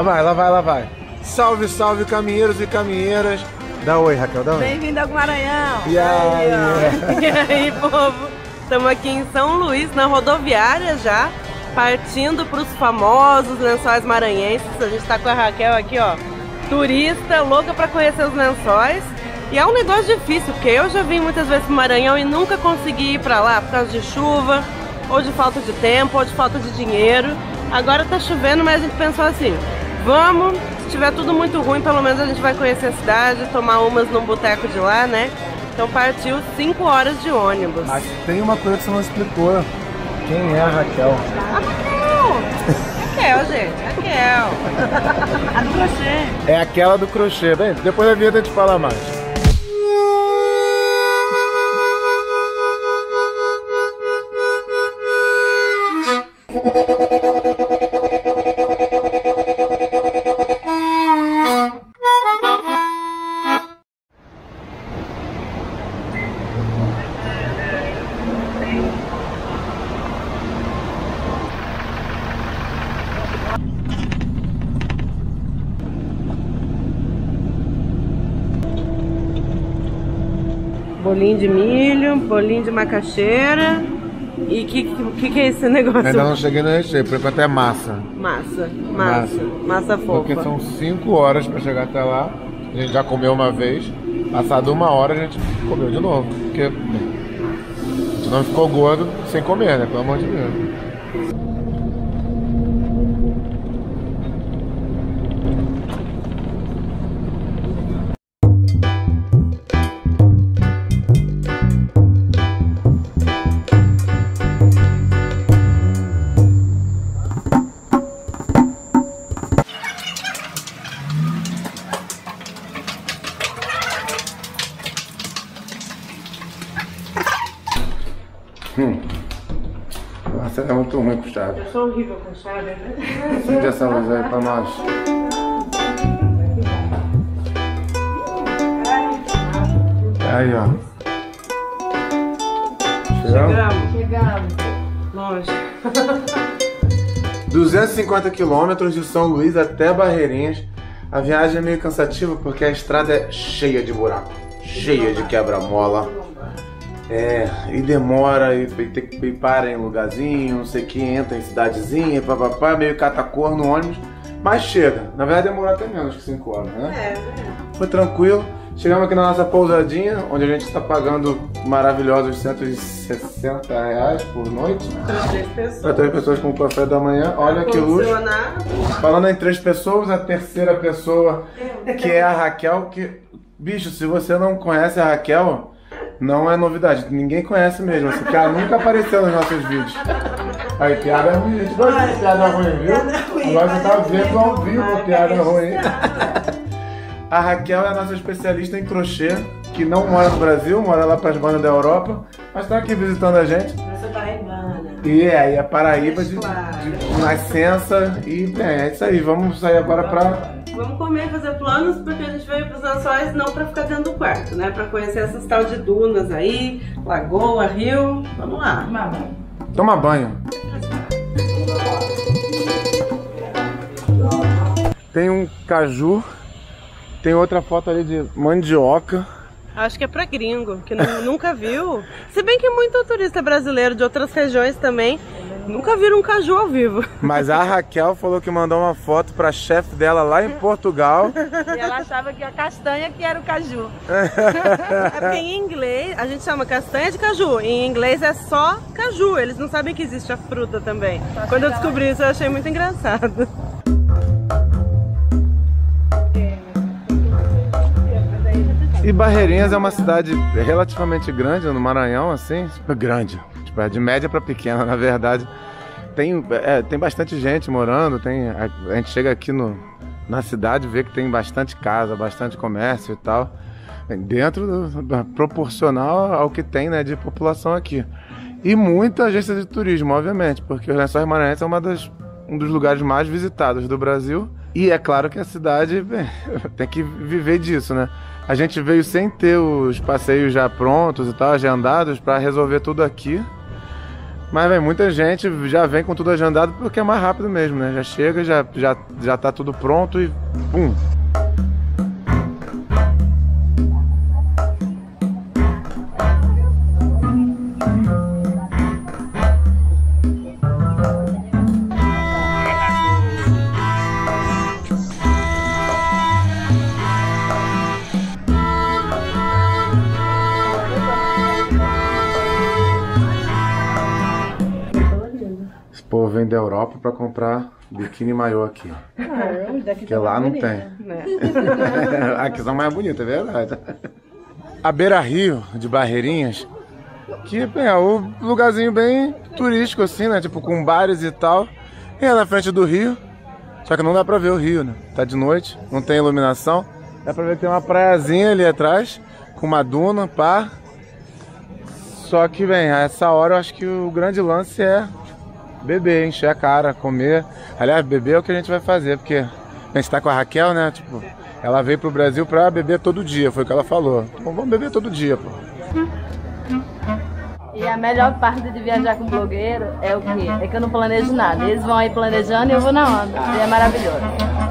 Lá vai, lá vai, lá vai. Salve, salve, caminheiros e caminheiras. Dá oi, Raquel, dá oi. Bem-vindo ao Maranhão. E aí? E aí, povo? Estamos aqui em São Luís, na rodoviária já, partindo para os famosos Lençóis Maranhenses. A gente está com a Raquel aqui, ó, turista, louca para conhecer os lençóis. E é um negócio difícil, porque eu já vim muitas vezes pro Maranhão e nunca consegui ir para lá por causa de chuva, ou de falta de tempo, ou de falta de dinheiro. Agora tá chovendo, mas a gente pensou assim, vamos, se tiver tudo muito ruim, pelo menos a gente vai conhecer a cidade, tomar umas num boteco de lá, né? Então partiu 5 horas de ônibus. Mas tem uma coisa que você não explicou. Quem é a Raquel? A Raquel! Raquel, gente, Raquel. A do crochê. É aquela do crochê. Bem, depois da vinheta a gente fala mais. Bolinho de milho, bolinho de macaxeira. E que é esse negócio? Ainda não cheguei no recheio, por enquanto é massa. Massa fofa. Porque são 5 horas para chegar até lá. A gente já comeu uma vez. Passado 1 hora a gente comeu de novo. Porque a gente não ficou gordo sem comer, né? Pelo amor de Deus. Nossa, é muito ruim com chave. Eu sou horrível com chave, né? Acende essa luz aí pra nós. Aí, ó. Chegamos. Longe. 250 quilômetros de São Luís até Barreirinhas. A viagem é meio cansativa porque a estrada é cheia de buraco, cheia de quebra-mola. E demora, e tem que parar em lugarzinho, não sei o que, entra em cidadezinha, papapá, meio catacor no ônibus, mas chega. Na verdade demorou até menos que 5 horas, né? Foi tranquilo. Chegamos aqui na nossa pousadinha, onde a gente está pagando maravilhosos R$160 por noite. Para 3 pessoas com o café da manhã. Olha que luxo. Falando em 3 pessoas, a terceira pessoa, que é a Raquel, que... Bicho, se você não conhece a Raquel... Não é novidade, ninguém conhece mesmo, assim, porque ela nunca apareceu nos nossos vídeos. Aí, piada ruim, a gente gosta de piada ruim, viu? Agora você tá vendo ao vivo piada ruim. A Raquel é a nossa especialista em crochê, que não mora no Brasil, mora lá pras bandas da Europa, mas tá aqui visitando a gente. Eu sou paraibana. E é Paraíba de nascença, e é isso aí, vamos sair agora pra... Vamos comer, fazer planos, porque a gente veio para os Lençóis não para ficar dentro do quarto, né? Para conhecer essas tal de dunas aí, lagoa, rio. Vamos lá. Toma banho. Tem um caju, tem outra foto ali de mandioca. Acho que é pra gringo, que nunca viu. Se bem que muito turista brasileiro de outras regiões também nunca viram um caju ao vivo. Mas a Raquel falou que mandou uma foto pra chefe dela lá em Portugal. E ela achava que a castanha que era o caju. É porque em inglês a gente chama castanha de caju. Em inglês é só caju. Eles não sabem que existe a fruta também. Quando eu descobri isso eu achei muito engraçado. E Barreirinhas é uma cidade relativamente grande no Maranhão, assim, grande, tipo, é de média para pequena, na verdade. Tem bastante gente morando, a gente chega aqui na cidade e vê que tem bastante casa, bastante comércio e tal, proporcional ao que tem, né, de população aqui. E muita agência de turismo, obviamente, porque os Lençóis Maranhenses é um dos lugares mais visitados do Brasil. E é claro que a cidade tem que viver disso, né? A gente veio sem ter os passeios já prontos e tal, agendados, para resolver tudo aqui. Mas vem muita gente, já vem com tudo agendado porque é mais rápido mesmo, né? Já chega, já tá tudo pronto e pum! Esse povo vem da Europa pra comprar biquíni maiô aqui, ó. Porque lá não tem. Aqui são mais bonitas, é verdade. A Beira Rio de Barreirinhas, que é um lugarzinho bem turístico assim, né? Tipo com bares e tal. E é na frente do rio. Só que não dá pra ver o rio, né? Tá de noite, não tem iluminação. Dá pra ver que tem uma praiazinha ali atrás, com uma duna, pá. Só que, bem, a essa hora eu acho que o grande lance é beber, encher a cara, comer. Aliás, beber é o que a gente vai fazer, porque a gente tá com a Raquel, né? Tipo, ela veio pro Brasil pra beber todo dia, foi o que ela falou. Então vamos beber todo dia, pô. E a melhor parte de viajar com blogueiro é o quê? É que eu não planejo nada. Eles vão aí planejando e eu vou na onda. E é maravilhoso.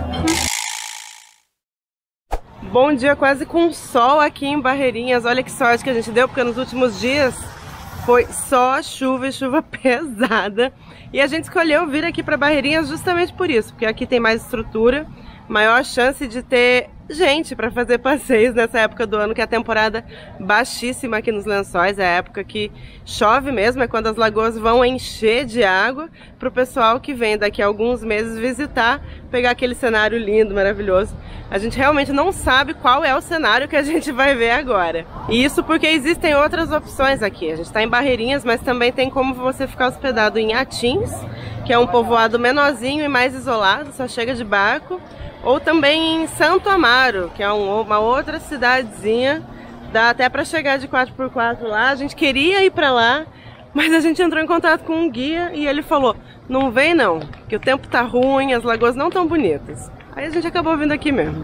Bom dia quase com sol aqui em Barreirinhas. Olha que sorte que a gente deu, porque nos últimos dias foi só chuva e chuva pesada. E a gente escolheu vir aqui para Barreirinhas justamente por isso, porque aqui tem mais estrutura, maior chance de ter gente para fazer passeios nessa época do ano, que é a temporada baixíssima aqui nos Lençóis, é a época que chove mesmo, é quando as lagoas vão encher de água para o pessoal que vem daqui a alguns meses visitar, pegar aquele cenário lindo, maravilhoso. A gente realmente não sabe qual é o cenário que a gente vai ver agora. E isso porque existem outras opções aqui. A gente está em Barreirinhas, mas também tem como você ficar hospedado em Atins, que é um povoado menorzinho e mais isolado, só chega de barco. Ou também em Santo Amaro, que é uma outra cidadezinha, dá até para chegar de 4x4 lá. A gente queria ir para lá, mas a gente entrou em contato com um guia e ele falou, não vem não, que o tempo tá ruim, as lagoas não tão bonitas. Aí a gente acabou vindo aqui mesmo.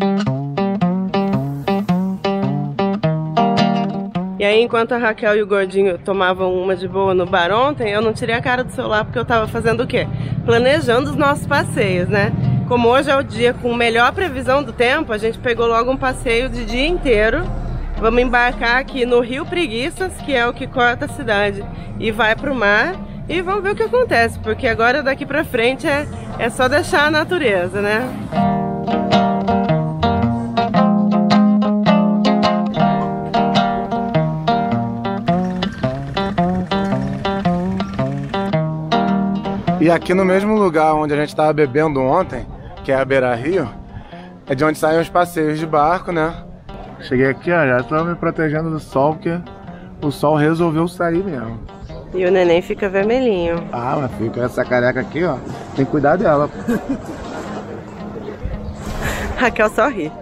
E aí, enquanto a Raquel e o Gordinho tomavam uma de boa no bar ontem, eu não tirei a cara do celular porque eu tava fazendo o quê? Planejando os nossos passeios, né? Como hoje é o dia com melhor previsão do tempo, a gente pegou logo um passeio de dia inteiro. Vamos embarcar aqui no Rio Preguiças, que é o que corta a cidade, e vai pro mar. E vamos ver o que acontece, porque agora daqui pra frente é só deixar a natureza, né? E aqui no mesmo lugar onde a gente estava bebendo ontem, que é a Beira Rio, é de onde saem os passeios de barco, né? Cheguei aqui, ó, já estou me protegendo do sol, porque o sol resolveu sair mesmo. E o neném fica vermelhinho. Ah, mas fica essa careca aqui, ó, tem que cuidar dela. Raquel só ri.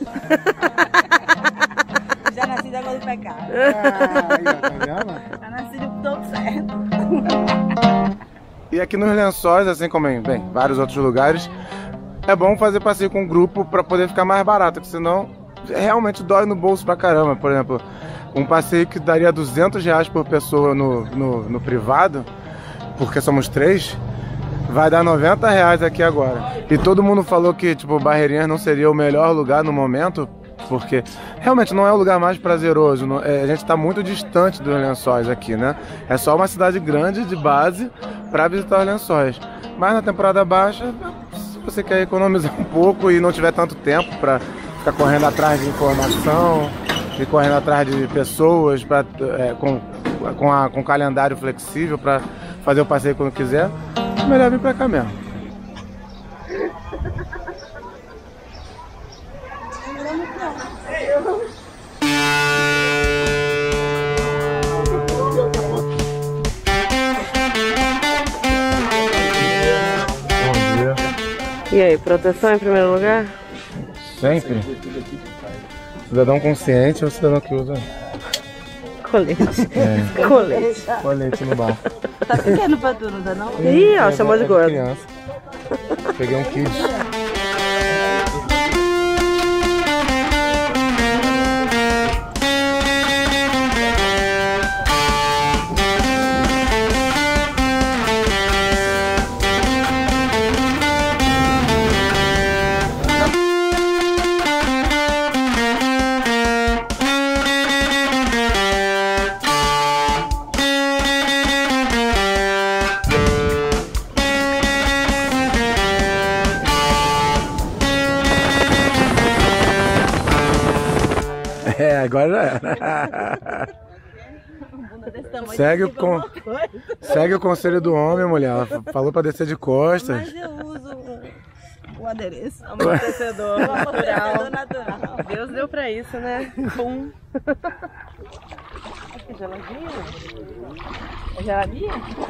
Já nasci da água do pecado. Tá vendo? Já nasci do todo certo. E aqui nos Lençóis, assim como em vários outros lugares, é bom fazer passeio com um grupo para poder ficar mais barato, porque senão realmente dói no bolso pra caramba. Por exemplo, um passeio que daria R$200 por pessoa no privado, porque somos 3, vai dar R$90 aqui agora. E todo mundo falou que tipo, Barreirinhas não seria o melhor lugar no momento, porque realmente não é o lugar mais prazeroso. A gente está muito distante dos Lençóis aqui, né? É só uma cidade grande de base para visitar os Lençóis. Mas na temporada baixa, se você quer economizar um pouco e não tiver tanto tempo para ficar correndo atrás de informação e correndo atrás de pessoas com calendário flexível para fazer o passeio quando quiser, é melhor vir para cá mesmo. E aí, proteção em primeiro lugar? Sempre. Cidadão consciente é o cidadão que usa colete. É. Colete no bar. Tá pequeno pra tu, não tá não? Ih, ó, chamou de gordo. Criança. Peguei um kids. É, agora já era. Segue o conselho do homem, mulher. Ela falou pra descer de costas. Mas eu uso o adereço. Amortecedor natural. Deus deu pra isso, né? Pum. Que geladinha? É geladinha?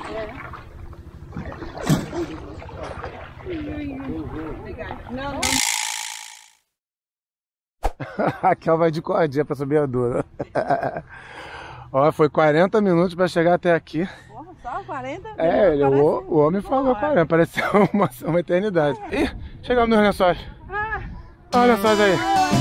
Não. A Raquel vai de cordinha pra subir a duna. Ó, foi 40 minutos pra chegar até aqui. Porra, só 40 minutos? É, o homem falou 40, pareceu uma eternidade. Ih, chegamos nos lençóis. Olha os lençóis aí.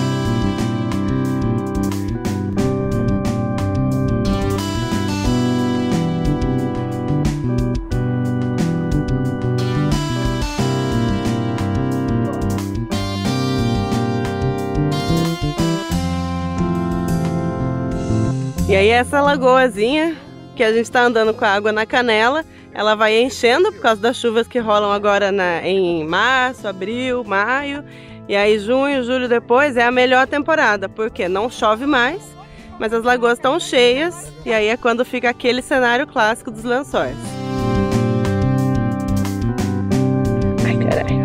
E aí essa lagoazinha que a gente tá andando com a água na canela, ela vai enchendo por causa das chuvas que rolam agora em março, abril, maio. E aí junho, julho depois é a melhor temporada, porque não chove mais, mas as lagoas estão cheias e aí é quando fica aquele cenário clássico dos lençóis. Ai, caralho.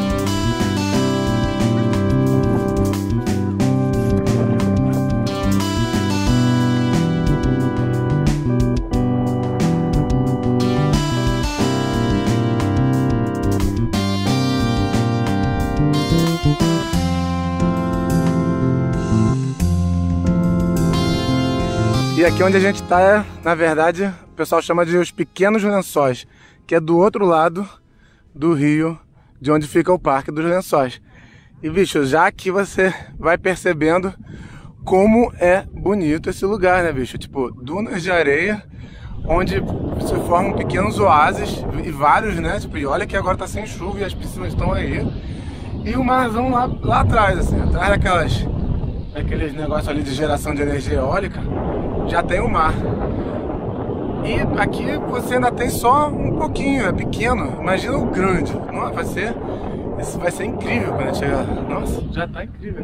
E aqui onde a gente tá, na verdade, o pessoal chama de os pequenos lençóis, que é do outro lado do rio, de onde fica o Parque dos Lençóis. E bicho, já aqui você vai percebendo como é bonito esse lugar, né, bicho? Tipo, dunas de areia, onde se formam pequenos oásis, e vários, né? Tipo, e olha que agora tá sem chuva e as piscinas estão aí. E o marzão lá atrás, assim, atrás daqueles negócios ali de geração de energia eólica, já tem o mar. E aqui você ainda tem só um pouquinho, é pequeno. Imagina o grande. Nossa, isso vai ser incrível quando a gente chegar. Nossa, já tá incrível.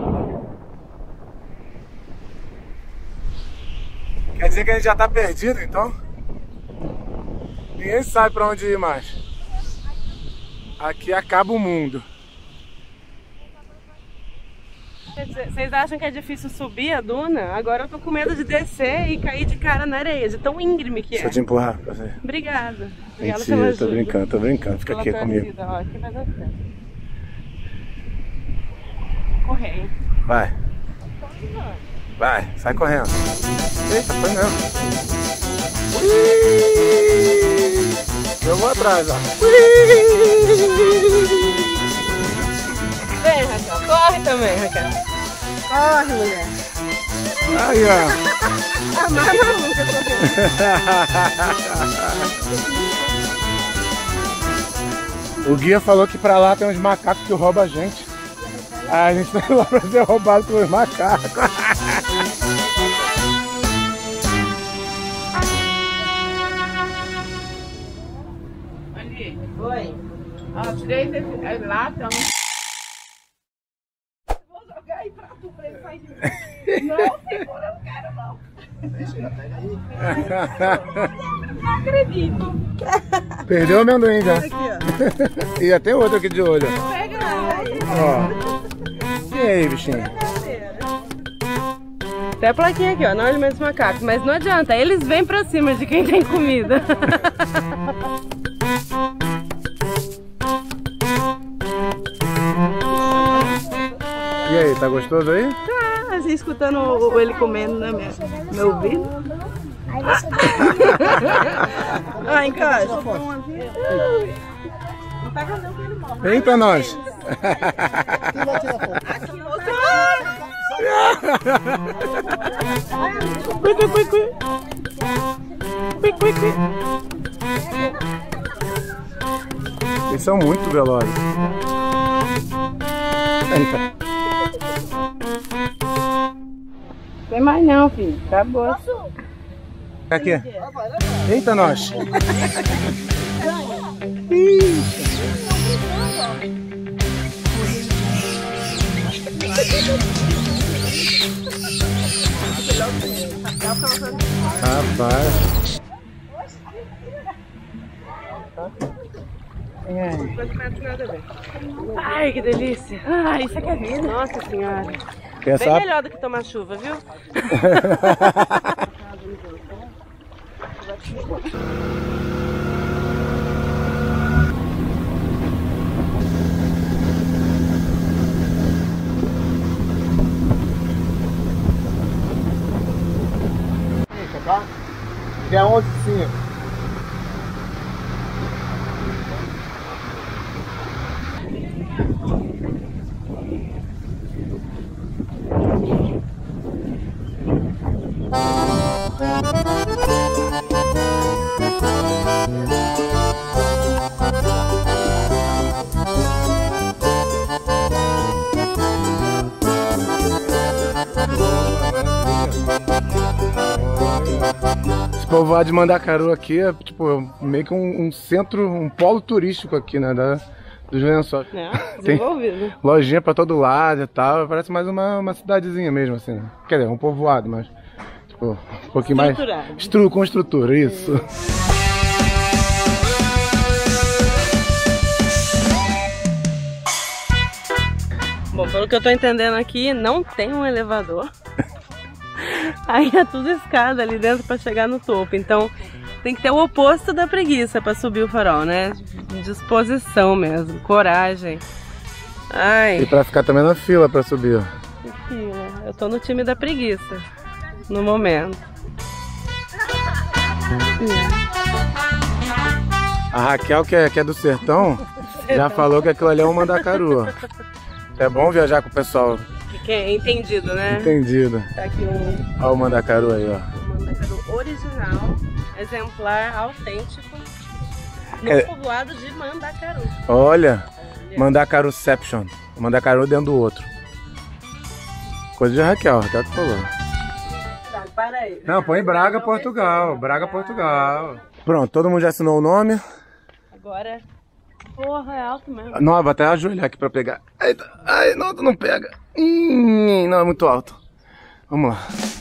Quer dizer que a gente já tá perdido, então? Ninguém sabe pra onde ir mais. Aqui acaba o mundo. Vocês acham que é difícil subir a duna? Agora eu tô com medo de descer e cair de cara na areia, de tão íngreme que é. Deixa eu te empurrar pra você. Obrigada. Obrigada Mentira, pela ajuda. tô brincando. Fica aqui comigo. Ó, aqui vai dar certo. Correr, hein? Vai. Vai, sai correndo. Eita, foi mesmo. Eu vou atrás, ó. Vem, Raquel. Corre também, Raquel. Corre, mulher. Aí, ó. A mais maluca O guia falou que pra lá tem uns macacos que roubam a gente. A gente tá indo lá pra ser roubado pelos macacos. Ali. Oi. Ó, tirei desse lata. Vou jogar aí pra tu, pra ele sair de mim. Não, segura, eu não quero não. Não acredito. Perdeu o amendoim já. Aqui, ó. E já tem outro aqui de olho. Pega aí. Ó. E aí, bichinho? Tem a plaquinha aqui, ó, não alimente os macacos, mas não adianta, eles vêm pra cima de quem tem comida. E aí, tá gostoso aí? Tá, assim, escutando ele comendo no meu ouvido. Ah, encaixa. Não pega não que ele morre. Vem pra nós. Eles são muito velozes. Tem mais não, filho. Acabou. Aqui. Eita, nós. Vai. Ai, que delícia. Ai, isso aqui é vida. Nossa senhora. Bem melhor do que tomar chuva, viu? Que é 11h05. Esse povoado de Mandacaru aqui é tipo meio que um centro, um polo turístico aqui, né, dos Lençóis. Desenvolvido. Lojinha pra todo lado e tal, parece mais uma cidadezinha mesmo, assim, né? Quer dizer, um povoado, mas tipo, um pouquinho mais... com estrutura, isso. Bom, pelo que eu tô entendendo aqui, não tem um elevador. Aí é tudo escada ali dentro pra chegar no topo. Então tem que ter o oposto da preguiça pra subir o farol, né? Disposição mesmo, coragem. Ai. E pra ficar também na fila pra subir. Fila. Eu tô no time da preguiça, no momento. A Raquel, que é do sertão, já falou que aquilo ali é um Mandacaru. É bom viajar com o pessoal. Que é entendido, né? Entendido. Tá aqui um... Olha o Mandacaru aí, ó. O Mandacaru original, exemplar, autêntico, no povoado de Mandacaru. Olha, Mandacaruception. O Mandacaru dentro do outro. Coisa de Raquel, até que falou. Tá, para aí. Não, põe Braga, Portugal. Braga, Portugal. Pronto, todo mundo já assinou o nome. Agora... Porra, é alto mesmo. Não, vou até ajoelhar aqui pra pegar. Eita, ai, não pega. Não, é muito alto. Vamos lá.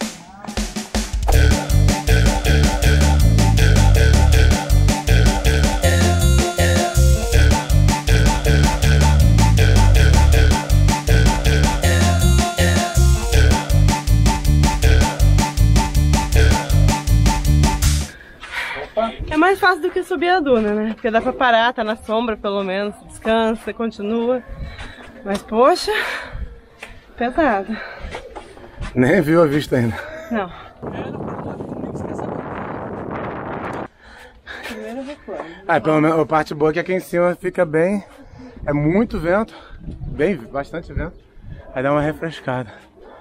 É mais fácil do que subir a duna, né? Porque dá pra parar, tá na sombra pelo menos, descansa, continua. Mas poxa, pesado. Nem viu a vista ainda. Não. Primeiro reclamo. Ah, pelo menos a parte boa é que aqui em cima fica bem... É muito vento, bastante vento. Aí dá uma refrescada.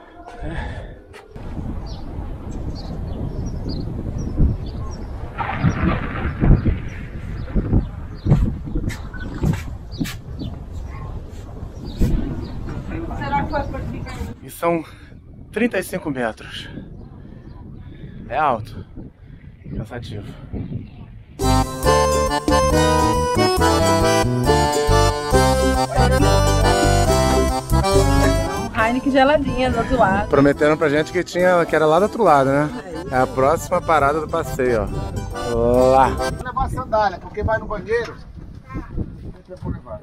E são 35 metros. É alto. Cansativo. Heineken geladinha do outro lado. Prometeram pra gente que era lá do outro lado, né? É a próxima parada do passeio, ó. Lá. Vou levar a sandália, porque vai no banheiro. Vou levar.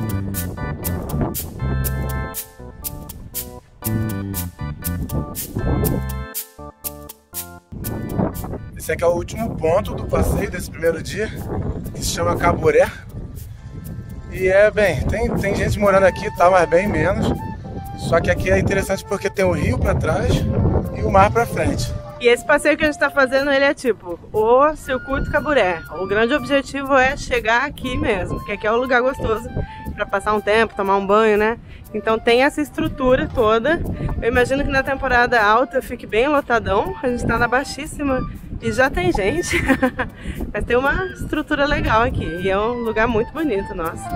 Esse aqui é o último ponto do passeio desse primeiro dia, que se chama Caburé. E tem gente morando aqui, tá, mas bem menos. Só que aqui é interessante porque tem o rio pra trás e o mar pra frente. E esse passeio que a gente tá fazendo, ele é tipo o Circuito Caburé. O grande objetivo é chegar aqui mesmo, porque aqui é um lugar gostoso pra passar um tempo, tomar um banho, né? Então tem essa estrutura toda. Eu imagino que na temporada alta fique bem lotadão. A gente tá na baixíssima e já tem gente. Mas tem uma estrutura legal aqui e é um lugar muito bonito, nossa.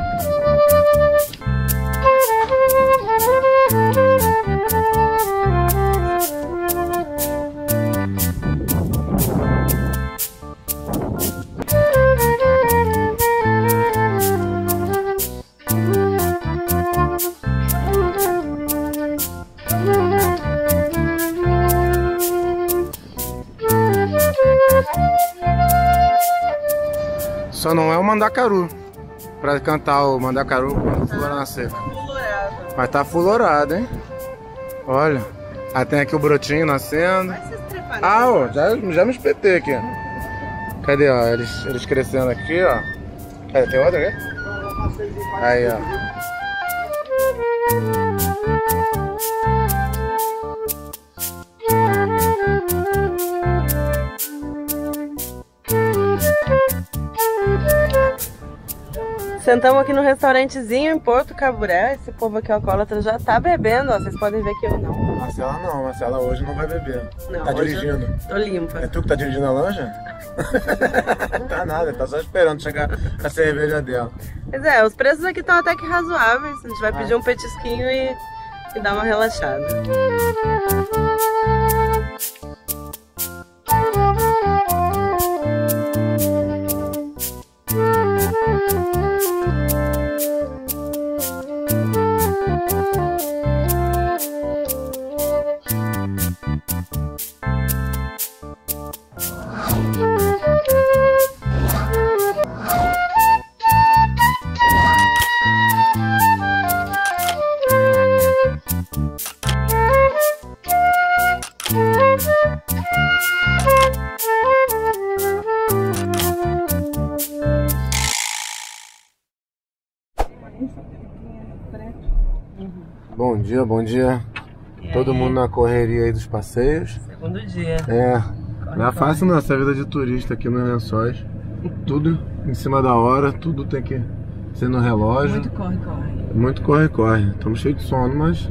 Só não é o mandacaru. Pra cantar o mandacaru quando florar na seca. Mas tá fulorado, hein? Olha. Aí tem aqui o brotinho nascendo. Ah, ó, já me espetei aqui. Cadê, ó? Eles crescendo aqui, ó. Cadê? Tem outra aqui? Aí, ó. Sentamos aqui no restaurantezinho em Porto Caburé. Esse povo aqui alcoólatra já tá bebendo, ó. Vocês podem ver que eu não. Marcela não, Marcela hoje não vai beber. Não, tá dirigindo. Tô limpa. É tu que tá dirigindo a lancha? Não tá nada, tá só esperando chegar a cerveja dela. Pois é, os preços aqui estão até que razoáveis. A gente vai pedir um petisquinho e dar uma relaxada. Bom dia, bom dia. Todo mundo na correria aí dos passeios. Segundo dia. É, não é fácil não, essa vida de turista aqui nos Lençóis. Tudo em cima da hora, tudo tem que ser no relógio. Muito corre-corre. Muito corre-corre. Estamos cheios de sono, mas...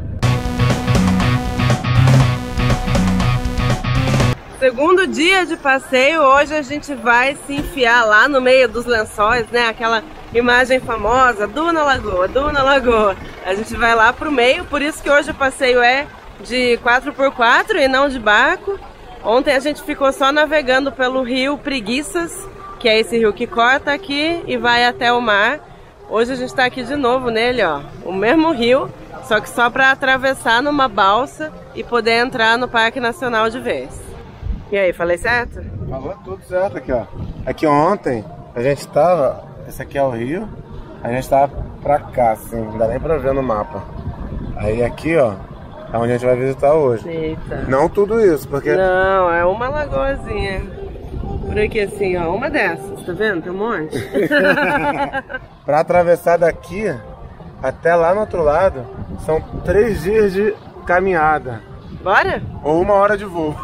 Segundo dia de passeio, hoje a gente vai se enfiar lá no meio dos lençóis, né? Aquela imagem famosa, Duna Lagoa, Duna Lagoa. A gente vai lá pro meio, por isso que hoje o passeio é de 4x4 e não de barco. Ontem a gente ficou só navegando pelo rio Preguiças, que é esse rio que corta aqui e vai até o mar. Hoje a gente tá aqui de novo nele, ó, o mesmo rio, só que só para atravessar numa balsa e poder entrar no Parque Nacional de vez. E aí, falei certo? Falou tudo certo aqui, ó. Aqui ontem a gente tava, esse aqui é o rio, a gente tava pra cá, assim, não dá nem pra ver no mapa. Aí aqui, ó, é onde a gente vai visitar hoje. Eita. Não tudo isso, porque... Não, é uma lagoazinha. Por aqui assim, ó, uma dessas, tá vendo? Tem um monte. Pra atravessar daqui até lá no outro lado, são 3 dias de caminhada. Bora? Ou 1 hora de voo.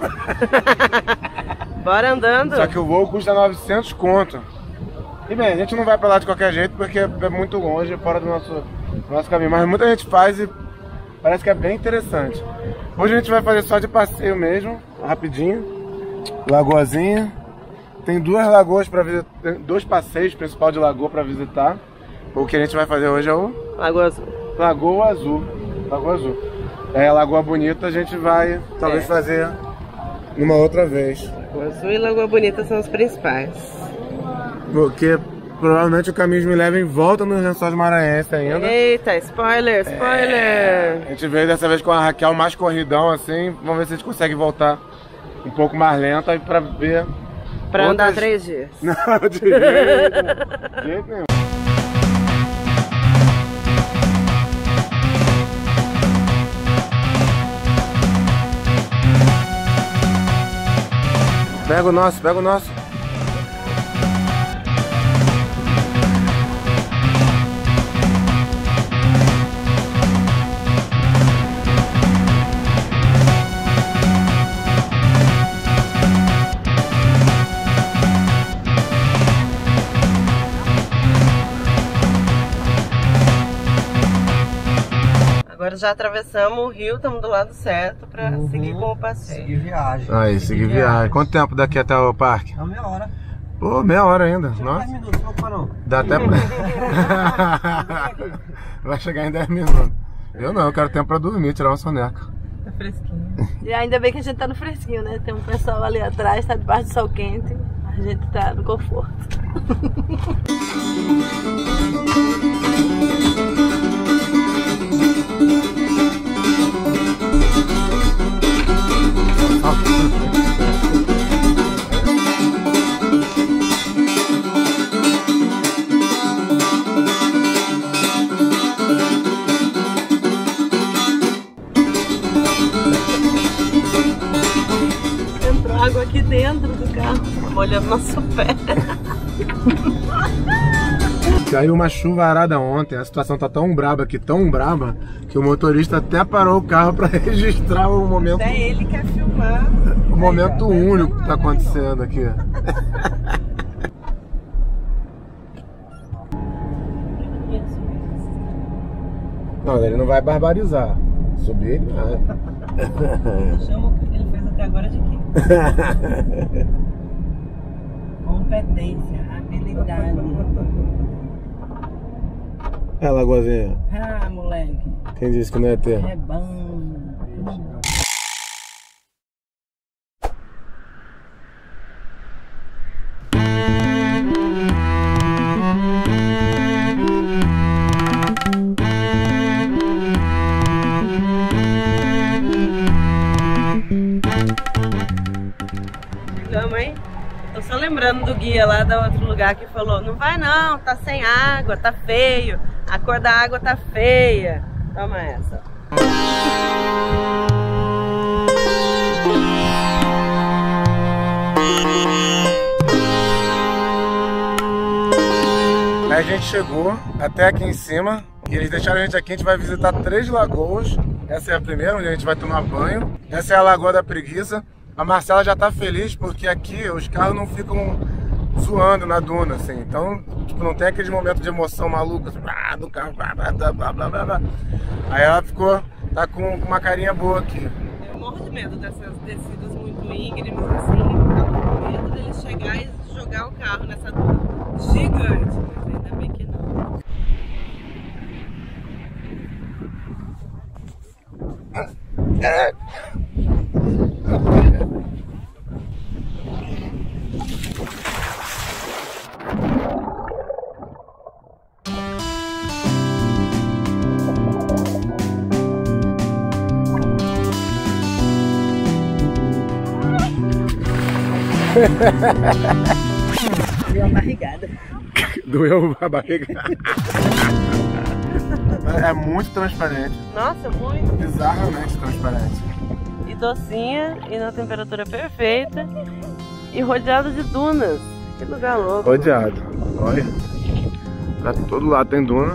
Bora andando. Só que o voo custa 900 conto. E bem, a gente não vai pra lá de qualquer jeito porque é muito longe, fora do nosso caminho. Mas muita gente faz e parece que é bem interessante. Hoje a gente vai fazer só de passeio mesmo, rapidinho. Lagoazinha. Tem 2 lagoas para visitar, 2 passeios principais de lagoa para visitar. O que a gente vai fazer hoje é o... Lagoa Azul. Lagoa Azul. Lagoa Azul. É, Lagoa Bonita a gente vai talvez fazer numa outra vez. Lagoa Azul e Lagoa Bonita são os principais. Porque provavelmente o caminho me leva em volta nos Lençóis Maranhenses ainda. Eita, spoiler, spoiler! A gente veio dessa vez com a Raquel mais corridão assim. Vamos ver se a gente consegue voltar um pouco mais lenta aí pra ver. Pra andar 3 dias. Não, de jeito nenhum. Pega o nosso, pega o nosso. Agora já atravessamos o rio, estamos do lado certo para seguir com o passeio. Seguir viagem. Aí, seguir viagem. Quanto tempo daqui até o parque? É 1 hora. Pô, meia hora ainda. Nossa. 10 minutos, não para não. Dá até pra... Vai chegar em 10 minutos. Eu não, eu quero tempo pra dormir, tirar uma soneca. Tá fresquinho. E ainda bem que a gente tá no fresquinho, né? Tem um pessoal ali atrás, tá debaixo do sol quente. A gente tá no conforto. dentro do carro, molhando nosso pé. Caiu uma chuvarada ontem, a situação tá tão braba aqui, tão braba, que o motorista até parou o carro para registrar o momento. Até ele quer filmar. O momento único que tá acontecendo aqui. Não, ele não vai barbarizar. Subir ele vai. Chama o que ele fez até agora de quê? Competência, habilidade. É, Lagoazinha. Ah, moleque. Quem disse que não ia ter? É bom. Mãe, tô só lembrando do guia lá do outro lugar que falou: não vai não, tá sem água, tá feio, a cor da água tá feia. Toma essa. A gente chegou até aqui em cima e eles deixaram a gente aqui. A gente vai visitar 3 lagoas. Essa é a primeira, onde a gente vai tomar banho. Essa é a Lagoa da Preguiça. A Marcela já tá feliz porque aqui os carros não ficam zoando na duna, assim. Então, tipo, não tem aquele momento de emoção maluca, assim, do carro, blá, blá, blá, blá, blá, blá. Aí ela tá com uma carinha boa aqui. Eu morro de medo dessas descidas muito íngremes, assim. Eu tô com medo dele chegar e jogar o carro nessa duna gigante. Mas ainda bem que não. Deu uma barrigada. Doeu a barriga. É muito transparente. Nossa, muito. Bizarramente transparente. E docinha, e na temperatura perfeita. E rodeado de dunas. Que lugar louco. Rodeado. Olha. Pra todo lado tem duna.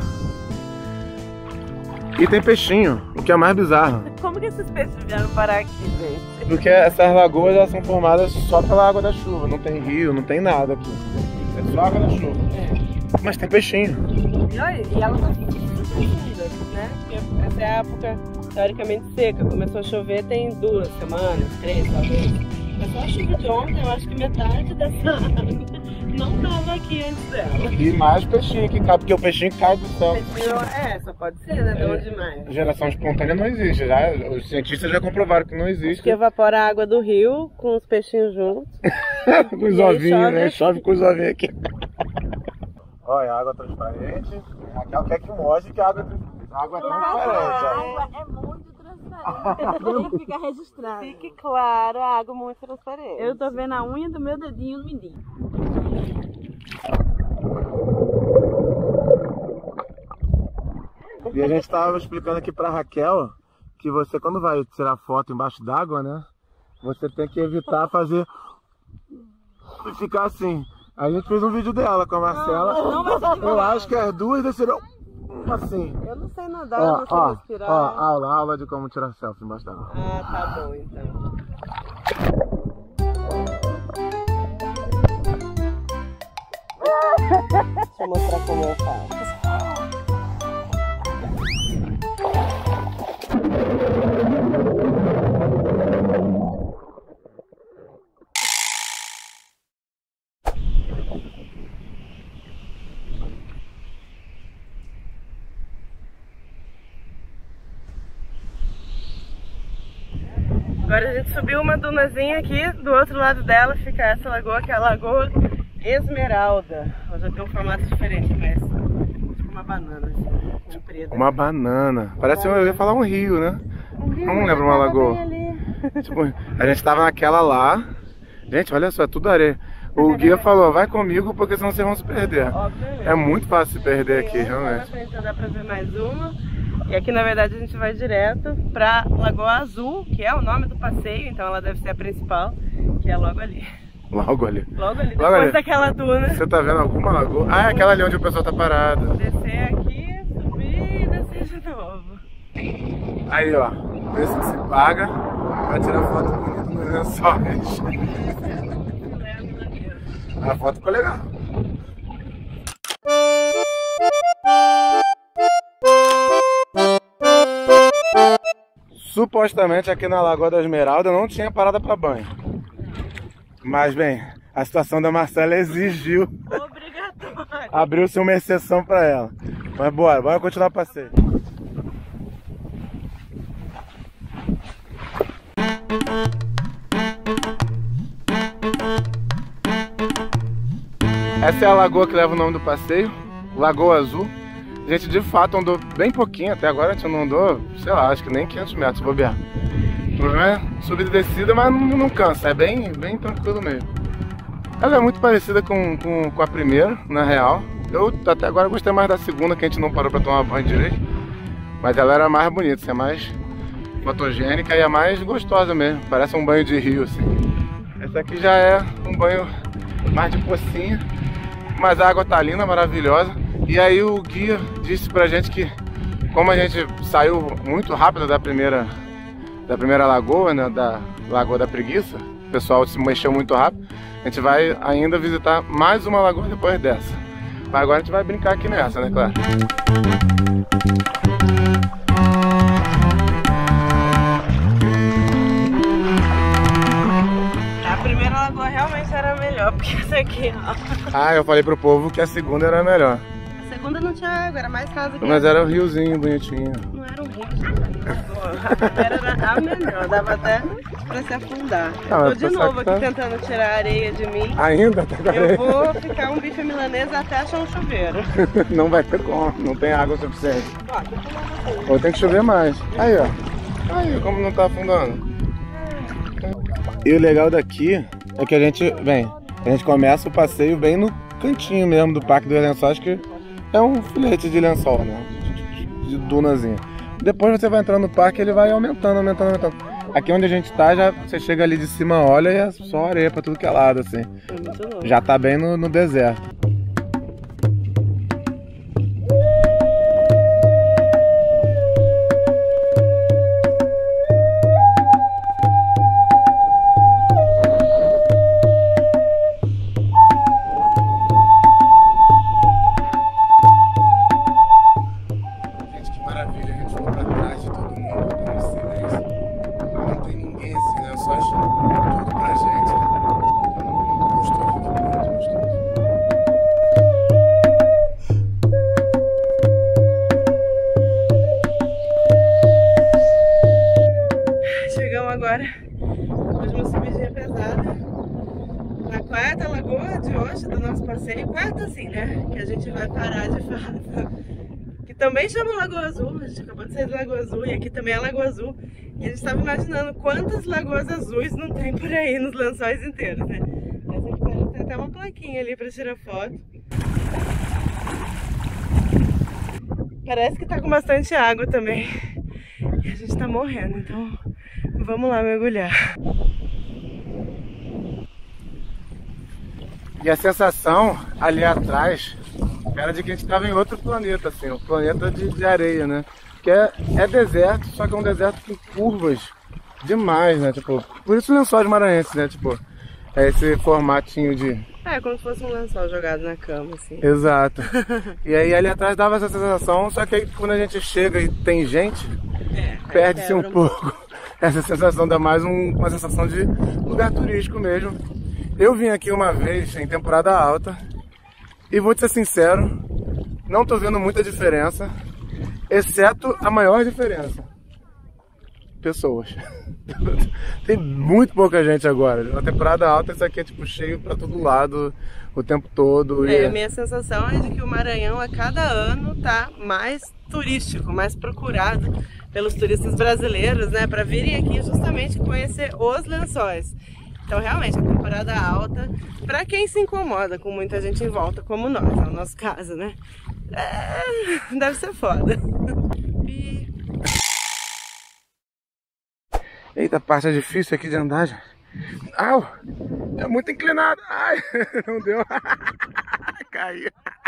E tem peixinho, o que é mais bizarro. Como que esses peixes vieram parar aqui, gente? Porque essas lagoas elas são formadas só pela água da chuva. Não tem rio, não tem nada aqui. É só água da chuva. Mas tem peixinho. E elas estão profundas, né? Porque essa é a época teoricamente seca. Começou a chover tem 2 semanas, 3 talvez. Mas só a chuva de ontem, eu acho que metade dessa água não estava aqui antes dela. E mais peixinho que cai, porque o peixinho cai do céu. Peixinho, só pode ser, né? Bom demais. Geração espontânea não existe, já. Os cientistas já comprovaram que não existe. Que evapora a água do rio com os peixinhos juntos. Com os ovinhos, né? Chove com os ovinhos aqui. Olha, água transparente. Raquel quer que mostre que a água é transparente. A água é muito transparente. Tem que ficar registrado. Fique claro, a água muito transparente. Eu tô vendo a unha do meu dedinho no mindinho. E a gente tava explicando aqui pra Raquel que você, quando vai tirar foto embaixo d'água, né? Você tem que evitar fazer e ficar assim. A gente fez um vídeo dela com a Marcela. Eu acho que as duas desceram assim. Eu não sei nadar, eu não sei respirar. Aula de como tirar selfie embaixo d'água. Ah, tá bom então. Deixa eu mostrar como eu faço. Agora a gente subiu uma dunazinha aqui, do outro lado dela fica essa lagoa, que é a Lagoa Esmeralda. Ela já tem um formato diferente, mas tipo uma banana, assim, comprida. Uma banana. Parece, eu ia falar um rio, né? Não lembro uma lagoa. Tipo, a gente tava naquela lá. Gente, olha só, é tudo areia. O guia falou, vai comigo porque senão vocês vão se perder. Obviamente. É muito fácil se perder aqui, realmente. Dá pra ver mais uma. E aqui, na verdade, a gente vai direto pra Lagoa Azul, que é o nome do passeio, então ela deve ser a principal, que é logo ali. Logo ali. Logo ali, Logo depois ali. daquela duna. Você tá vendo alguma lagoa? Ah, é aquela ali onde o pessoal tá parado. Descer aqui, subir e descer de novo. Aí, ó. Esse que se paga pra tirar foto bonita nos lençóis. A foto ficou legal. Supostamente aqui na Lagoa da Esmeralda não tinha parada para banho. Mas bem, a situação da Marcela exigiu. Obrigatório. Abriu-se uma exceção para ela. Mas bora continuar o passeio. Essa é a lagoa que leva o nome do passeio, Lagoa Azul. A gente de fato andou bem pouquinho, até agora a gente não andou, sei lá, acho que nem 500 metros, se bobear. O problema é subida e descida, mas não cansa, é bem tranquilo mesmo. Ela é muito parecida com a primeira, na real. Eu até agora gostei mais da segunda, que a gente não parou pra tomar banho direito. Mas ela era mais bonita, é mais fotogênica e é mais gostosa mesmo, parece um banho de rio assim. Essa aqui já é um banho mais de pocinha, mas a água tá linda, maravilhosa. E aí o guia disse pra gente que, como a gente saiu muito rápido da primeira lagoa, né, da Lagoa da Preguiça, o pessoal se mexeu muito rápido, a gente vai ainda visitar mais uma lagoa depois dessa. Mas agora a gente vai brincar aqui nessa, né, claro? A primeira lagoa realmente era melhor, porque essa aqui, ó. Ah, eu falei pro povo que a segunda era melhor. A segunda não tinha água, era mais casa que Mas era um riozinho bonitinho. Não era um rio. A primeira era a melhor, dava até pra se afundar. Ah, Eu tô de novo aqui tá tentando tirar a areia de mim. Ainda? Tá com Eu areia? vou ficar um bife milanesa até achar um chuveiro. Não vai ter como, não tem água suficiente. Ó, tô falando assim. Ou tem que chover mais. Aí, ó. Aí, como não tá afundando. E o legal daqui é que a gente começa o passeio bem no cantinho mesmo do Parque dos Lençóis, que é um filete de lençol, né? De dunazinha. Depois você vai entrando no parque, ele vai aumentando. Aqui onde a gente tá, já você chega ali de cima, olha e é só areia pra tudo que é lado, assim. É muito louco. Já tá bem no deserto. Agora, depois de uma subidinha pesada, na quarta lagoa de hoje do nosso passeio, quarta assim, né? Que a gente vai parar de fato. Que também chama Lagoa Azul, a gente acabou de sair de Lagoa Azul e aqui também é Lagoa Azul. E a gente estava imaginando quantas lagoas azuis não tem por aí nos lençóis inteiros, né? Essa aqui parece ter até uma plaquinha ali para tirar foto. Parece que tá com bastante água também. E a gente tá morrendo, então vamos lá mergulhar. E a sensação ali atrás era de que a gente estava em outro planeta, assim, um planeta de areia, né? Que é deserto, só que é um deserto com curvas demais, né? Tipo, por isso Lençóis Maranhenses, né? Tipo, é esse formatinho de... É, como se fosse um lençol jogado na cama, assim. Exato. E aí ali atrás dava essa sensação, só que aí quando a gente chega e tem gente, perde-se um pouco. Essa sensação dá mais uma sensação de lugar turístico mesmo. Eu vim aqui uma vez em temporada alta e vou te ser sincero, não tô vendo muita diferença, exceto a maior diferença: pessoas. Tem muito pouca gente agora. Na temporada alta isso aqui é tipo cheio pra todo lado o tempo todo. A minha sensação é de que o Maranhão a cada ano tá mais turístico, mais procurado pelos turistas brasileiros, né, para virem aqui justamente conhecer os lençóis. Então realmente a temporada alta, para quem se incomoda com muita gente em volta, como nós, é o nosso caso, né, deve ser foda. Eita, a parte é difícil aqui de andar, gente. Au! É muito inclinado. Ai, não deu. Caiu.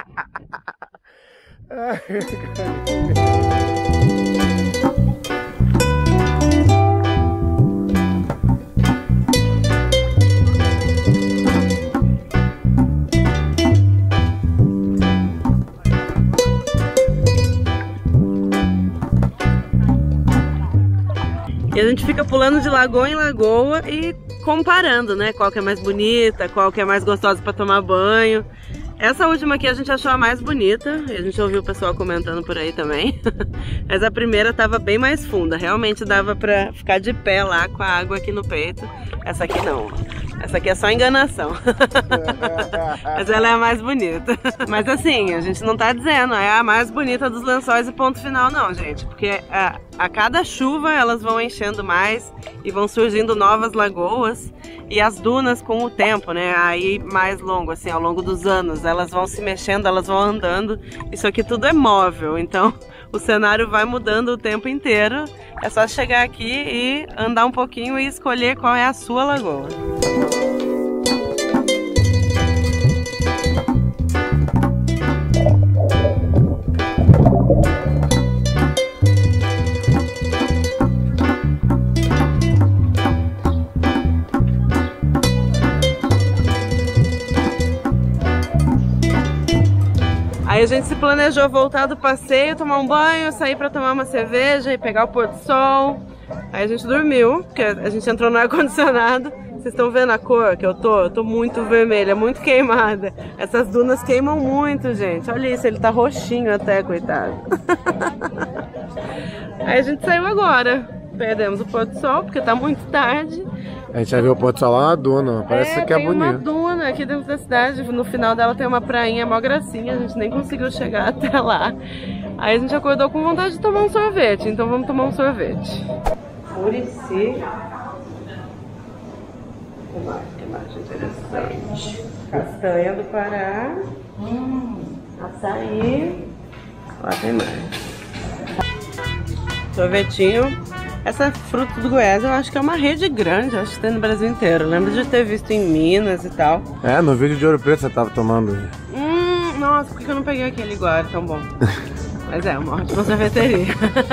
Ai, caiu. E a gente fica pulando de lagoa em lagoa e comparando, né? Qual que é mais bonita, qual que é mais gostosa para tomar banho. Essa última aqui a gente achou a mais bonita, e a gente ouviu o pessoal comentando por aí também. Mas a primeira tava bem mais funda, realmente dava pra ficar de pé lá com a água aqui no peito. Essa aqui não, essa aqui é só enganação. Mas ela é a mais bonita. Mas assim, a gente não tá dizendo, é a mais bonita dos Lençóis e ponto final não, gente. Porque a cada chuva elas vão enchendo mais e vão surgindo novas lagoas. E as dunas com o tempo, né, aí mais longo, assim, ao longo dos anos, elas vão se mexendo, elas vão andando. Isso aqui tudo é móvel, então o cenário vai mudando o tempo inteiro. É só chegar aqui e andar um pouquinho e escolher qual é a sua lagoa. Aí a gente se planejou voltar do passeio, tomar um banho, sair pra tomar uma cerveja e pegar o pôr do sol. Aí a gente dormiu, porque a gente entrou no ar-condicionado. Vocês estão vendo a cor que eu tô muito vermelha, muito queimada. Essas dunas queimam muito, gente. Olha isso, ele tá roxinho até, coitado. Aí a gente saiu agora. Perdemos o pôr do sol, porque tá muito tarde. A gente já viu o pôr do sol lá na duna, parece que é bonito. Tem uma duna aqui dentro da cidade, no final dela tem uma prainha mó gracinha, a gente nem conseguiu chegar até lá. Aí a gente acordou com vontade de tomar um sorvete, então vamos tomar um sorvete. Murici. Que mais interessante. Castanha do Pará. Açaí. Lá tem mais. Sorvetinho. Essa fruta do Goiás eu acho que é uma rede grande, eu acho que tem no Brasil inteiro. Eu lembro de ter visto em Minas e tal. É, no vídeo de Ouro Preto você tava tomando. Nossa, por que eu não peguei aquele igual? Era tão bom. Mas é uma ótima sorveteria.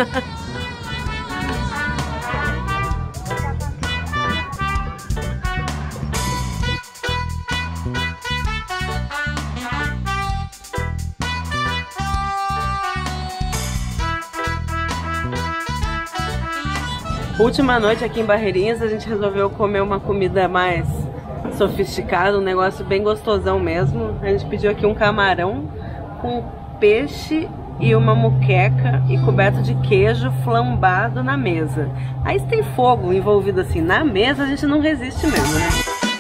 Última noite aqui em Barreirinhas, a gente resolveu comer uma comida mais sofisticada, um negócio bem gostosão mesmo. A gente pediu aqui um camarão com peixe e uma moqueca e coberto de queijo flambado na mesa. Aí se tem fogo envolvido assim na mesa, a gente não resiste mesmo, né?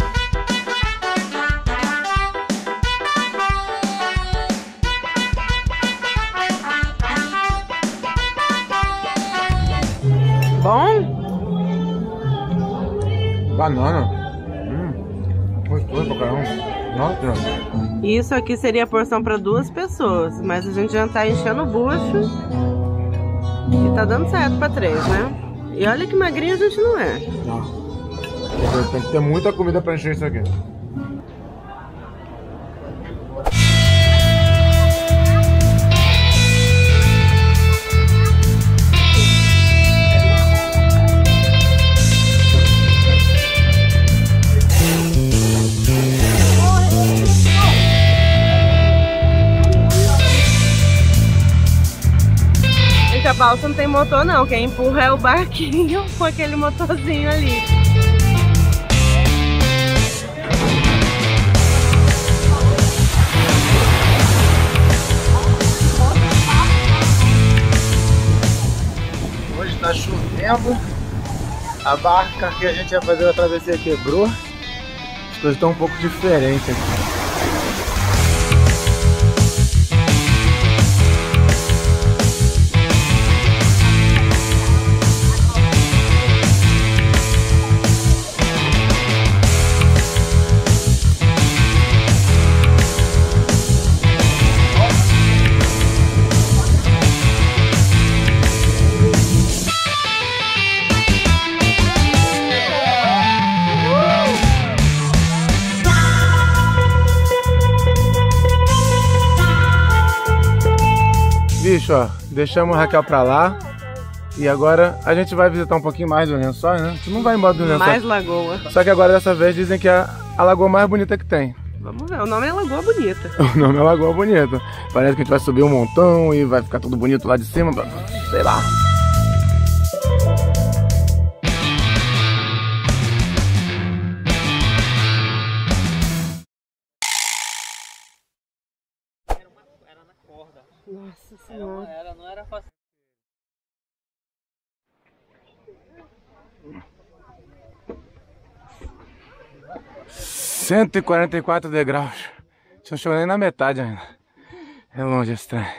Bom? Banana. Gostoso pra caramba. Nossa. Isso aqui seria a porção para 2 pessoas, mas a gente já tá enchendo o bucho e tá dando certo para 3, né? E olha que magrinha a gente não é. Não. Tem que ter muita comida para encher isso aqui. A balsa não tem motor não, quem empurra é o barquinho com aquele motorzinho ali. Hoje tá chovendo, a barca que a gente ia fazer a travessia quebrou, as coisas estão um pouco diferentes aqui. bicho, ó. Deixamos a Raquel pra lá. E agora a gente vai visitar um pouquinho mais do Lençóis, né? A gente não vai embora do Lençóis. Mais lagoa. Só que agora dessa vez dizem que é a lagoa mais bonita que tem. Vamos ver, o nome é Lagoa Bonita. O nome é Lagoa Bonita. Parece que a gente vai subir um montão e vai ficar tudo bonito lá de cima. Sei lá. Nossa Senhora. Não era fácil. 144 degraus. A gente não chegou nem na metade ainda. É longe esse trem.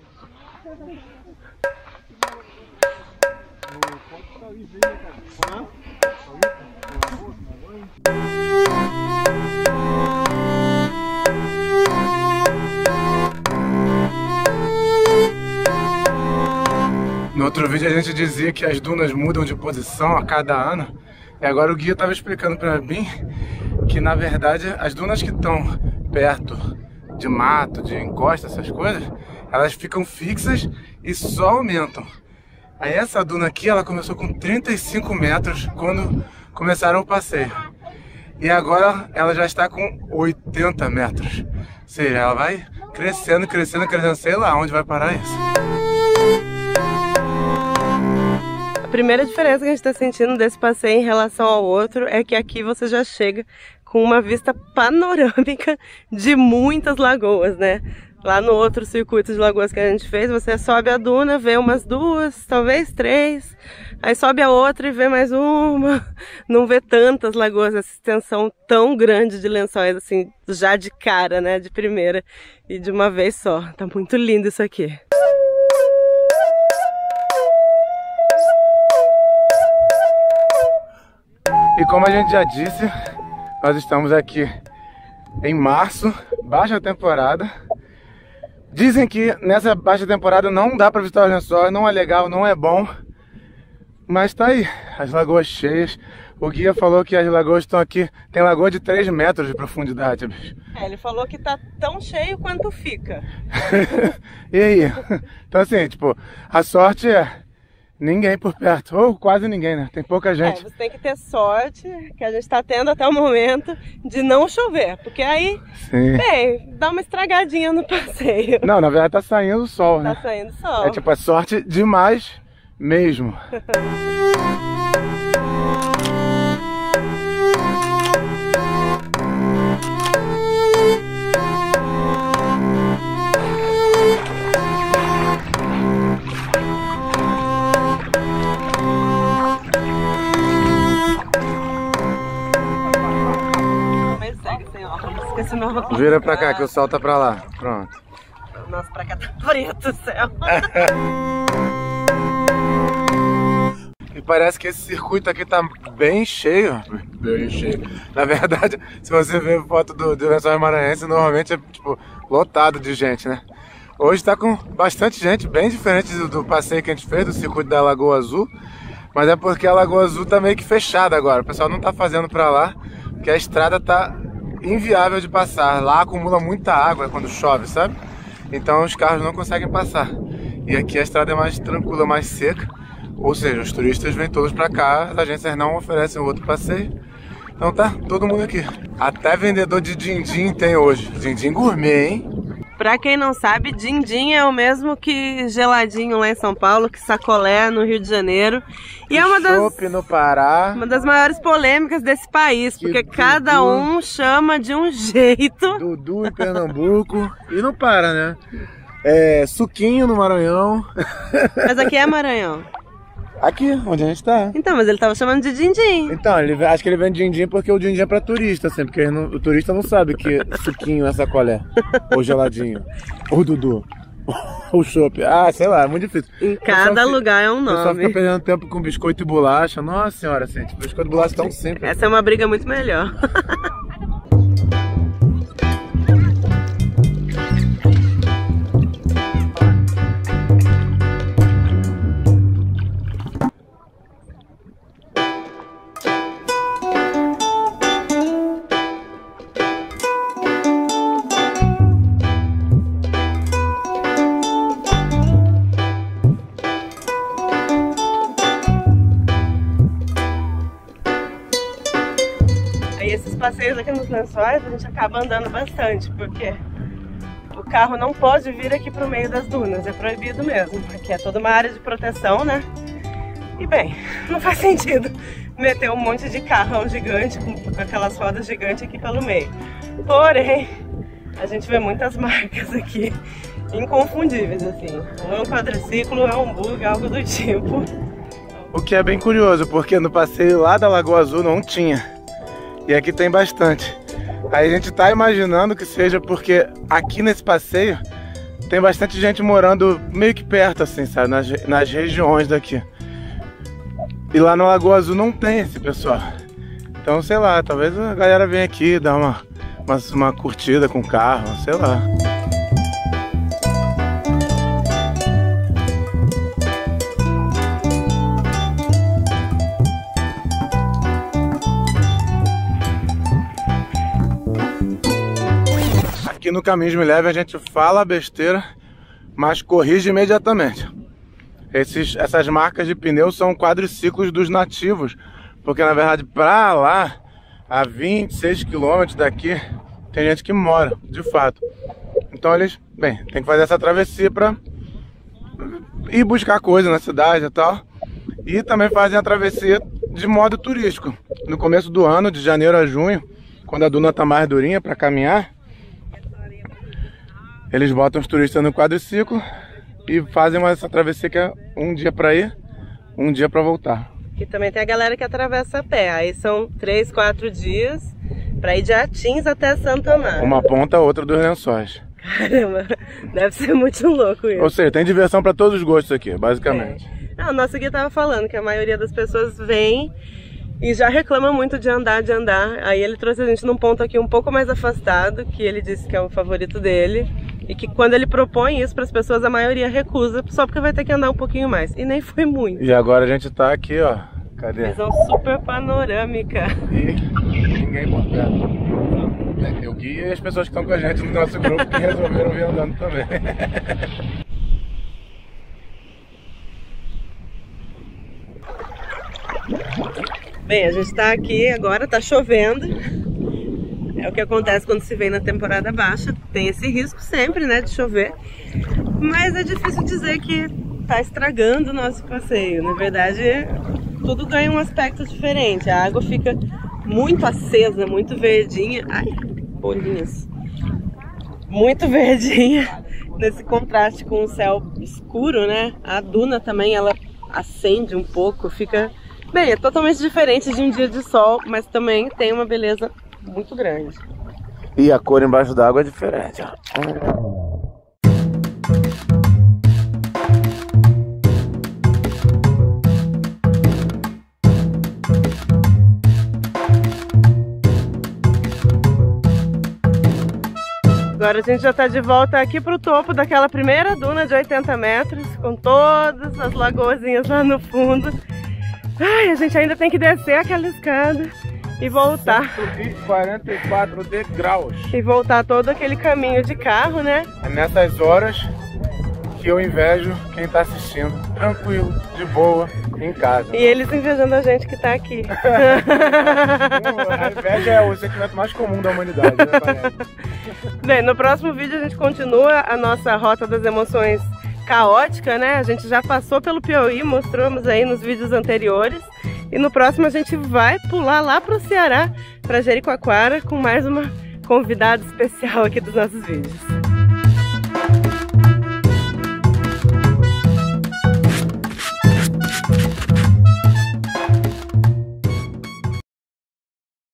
No outro vídeo a gente dizia que as dunas mudam de posição a cada ano. E agora o guia estava explicando para mim que na verdade as dunas que estão perto de mato, de encosta, essas coisas, elas ficam fixas e só aumentam. Aí essa duna aqui, ela começou com 35 metros quando começaram o passeio. E agora ela já está com 80 metros. Ou seja, ela vai crescendo, crescendo, crescendo, sei lá onde vai parar isso. A primeira diferença que a gente está sentindo desse passeio em relação ao outro é que aqui você já chega com uma vista panorâmica de muitas lagoas, né? Lá no outro circuito de lagoas que a gente fez, você sobe a duna, vê umas duas, talvez três, aí sobe a outra e vê mais uma. Não vê tantas lagoas, essa extensão tão grande de Lençóis, assim, já de cara, né? De primeira e de uma vez só. Tá muito lindo isso aqui. E como a gente já disse, nós estamos aqui em março, baixa temporada. Dizem que nessa baixa temporada não dá para visitar os Lençóis, não é legal, não é bom. Mas tá aí, as lagoas cheias. O guia falou que as lagoas estão aqui, tem lagoa de 3 metros de profundidade, bicho. É, ele falou que tá tão cheio quanto fica. E aí? Então assim, tipo, a sorte é ninguém por perto, ou quase ninguém, né? Tem pouca gente. Você tem que ter sorte, que a gente tá tendo até o momento, de não chover. Porque aí, Sim. bem, dá uma estragadinha no passeio. Não, na verdade tá saindo o sol, né? Tá saindo sol. É tipo, é sorte demais mesmo. Vira pra cá que o sol tá pra lá. Pronto. Nossa, pra cá tá preto o céu. E parece que esse circuito aqui tá bem cheio. Bem cheio. Na verdade, se você ver foto do Lençóis Maranhenses, normalmente é tipo lotado de gente, né? Hoje tá com bastante gente, bem diferente do passeio que a gente fez, do circuito da Lagoa Azul. Mas é porque a Lagoa Azul tá meio que fechada agora. O pessoal não tá fazendo pra lá, porque a estrada tá inviável de passar. Lá acumula muita água quando chove, sabe? Então os carros não conseguem passar. E aqui a estrada é mais tranquila, mais seca. Ou seja, os turistas vêm todos pra cá, as agências não oferecem outro passeio. Então tá todo mundo aqui. Até vendedor de din-din tem hoje. Din-din gourmet, hein? Pra quem não sabe, din-din é o mesmo que geladinho lá em São Paulo, que sacolé no Rio de Janeiro. E é chopp no Pará. Uma das maiores polêmicas desse país, porque cada um chama de um jeito. Dudu em Pernambuco. E não para, né? É, suquinho no Maranhão. Mas aqui é Maranhão. Aqui, onde a gente tá. Então, mas ele tava chamando de din-din. Então, acho que ele vende din-din porque o din-din é pra turista, assim, porque o turista não sabe que suquinho é sacolé, ou geladinho, ou Dudu, ou chopp. Ah, sei lá, é muito difícil. Em cada lugar é um nome. O pessoal fica perdendo tempo com biscoito e bolacha. Nossa senhora, assim, tipo, biscoito e bolacha tão simples. Essa é uma briga muito melhor. passeios aqui nos Lençóis a gente acaba andando bastante, porque o carro não pode vir aqui pro meio das dunas, é proibido mesmo, porque é toda uma área de proteção, né? E bem, não faz sentido meter um monte de carrão gigante com aquelas rodas gigantes aqui pelo meio. Porém, a gente vê muitas marcas aqui inconfundíveis, assim. Ou é um quadriciclo, ou é um bug, algo do tipo. O que é bem curioso, porque no passeio lá da Lagoa Azul não tinha. E aqui tem bastante. Aí a gente tá imaginando que seja porque aqui nesse passeio tem bastante gente morando meio que perto, assim, sabe? Nas regiões daqui. E lá na Lagoa Azul não tem esse pessoal. Então, sei lá, talvez a galera venha aqui dar uma curtida com o carro, sei lá. Aqui no Caminhos Me Leve a gente fala besteira, mas corrige imediatamente. Essas marcas de pneu são quadriciclos dos nativos, porque na verdade pra lá, a 26 km daqui, tem gente que mora, de fato. Então eles, bem, tem que fazer essa travessia pra ir buscar coisa na cidade e tal. E também fazem a travessia de modo turístico. No começo do ano, de janeiro a junho, quando a duna tá mais durinha pra caminhar, eles botam os turistas no quadriciclo e fazem essa travessia que é um dia pra ir, um dia pra voltar. E também tem a galera que atravessa a pé, aí são 3, 4 dias pra ir de Atins até Santo Amaro. Uma ponta a outra dos Lençóis. Caramba, deve ser muito louco isso. Ou seja, tem diversão pra todos os gostos aqui, basicamente. Não, o nosso guia tava falando que a maioria das pessoas vem e já reclama muito de andar. Aí ele trouxe a gente num ponto aqui um pouco mais afastado, que ele disse que é o favorito dele. E que quando ele propõe isso para as pessoas, a maioria recusa, só porque vai ter que andar um pouquinho mais. E nem foi muito. E agora a gente tá aqui, ó. Cadê? Visão super panorâmica. E ninguém por perto. Eu guio e as pessoas que estão com a gente no nosso grupo que resolveram vir andando também. Bem, a gente tá aqui agora, tá chovendo. É o que acontece quando se vem na temporada baixa. Tem esse risco sempre, né, de chover. Mas é difícil dizer que tá estragando o nosso passeio. Na verdade, tudo ganha um aspecto diferente. A água fica muito acesa, muito verdinha. Ai, bolinhas. Muito verdinha. Nesse contraste com o céu escuro, né? A duna também, ela acende um pouco. Fica... Bem, é totalmente diferente de um dia de sol, mas também tem uma beleza muito grande. E a cor embaixo d'água é diferente, ó. Agora a gente já está de volta aqui para o topo daquela primeira duna de 80 metros, com todas as lagoazinhas lá no fundo. Ai, a gente ainda tem que descer aquela escada e voltar. 144 degraus. E voltar todo aquele caminho de carro, né? É nessas horas que eu invejo quem tá assistindo, tranquilo, de boa, em casa. E eles invejando a gente que tá aqui. A inveja é o sentimento mais comum da humanidade, né, parece? Bem, no próximo vídeo a gente continua a nossa rota das emoções caótica, né? A gente já passou pelo Piauí, mostramos aí nos vídeos anteriores. E no próximo a gente vai pular lá pro Ceará, para Jericoacoara, com mais uma convidada especial aqui dos nossos vídeos.